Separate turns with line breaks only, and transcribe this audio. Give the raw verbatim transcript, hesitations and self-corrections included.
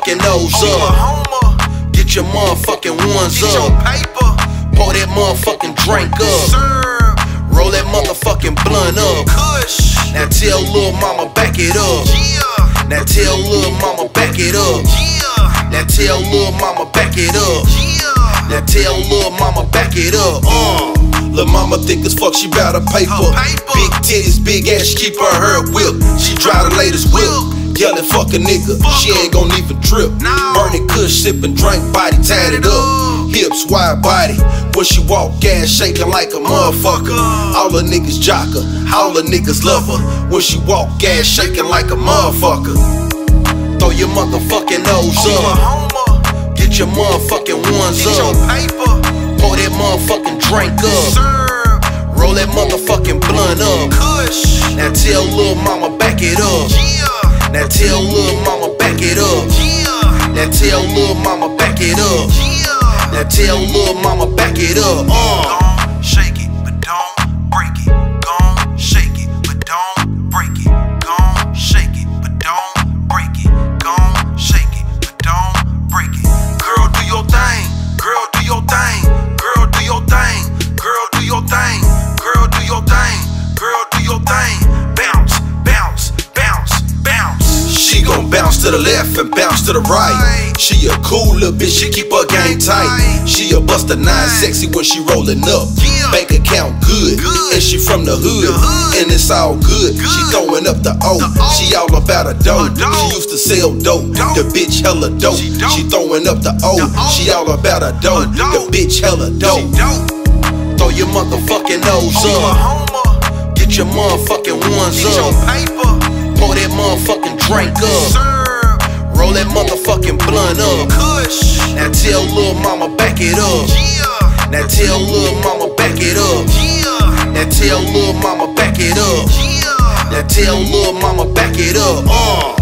motherfucking nose up. Get your motherfucking ones up. Pour that motherfucking drink up. Roll that motherfucking blunt up. Now tell lil' mama back it up. Now tell lil' mama back it up. Now tell lil' mama back it up. Now tell lil' mama back it up. Uh. Lil' mama thick as fuck, she bout her paper. Big titties, big ass, keep her hair whip. She drive the latest whip. Yellin' fuck a nigga, she ain't gon' even trip. Burning kush, sippin' drink, body tatted up. Hips wide body, when she walk, ass shaking like a motherfucker. All the niggas jock her, all the niggas love her. When she walk, ass shaking like a motherfucker. Throw your motherfucking nose up. Get your motherfucking ones up. Pour that motherfucking drink up. Roll that motherfucking blunt up. Now tell lil' mama back it up. Now tell lil' mama back it up. Now tell lil' mama back it up. Now tell lil' mama back it up. Uh.
Gon' shake it, but don't break it. Gon' shake it, but don't break it. Gon' shake it, but don't break it. Gon' shake it, but don't break it. Girl, do your thing. Girl, do your thing. Girl, do your thing. Girl, do your thing. Girl, do your thing. Girl, do your thing. Bounce, bounce, bounce, bounce.
She gon' bounce to the left and bounce to the right. She a cool little bitch, she keep her game tight. She a buster nine, sexy when she rollin' up. Bank account good, and she from the hood, and it's all good. She throwin' up the O, she all about a dope. She used to sell dope, the bitch hella dope. She throwin' up the O, she all about a dope. The bitch hella dope. Throw your motherfucking nose up. Get your motherfucking ones up. Pour that motherfucking drink up. Roll that motherfucking blunt up. Now tell lil' mama back it up. Now tell lil' mama back it up. Now tell lil' mama back it up. Now tell lil' mama back it up. Uh.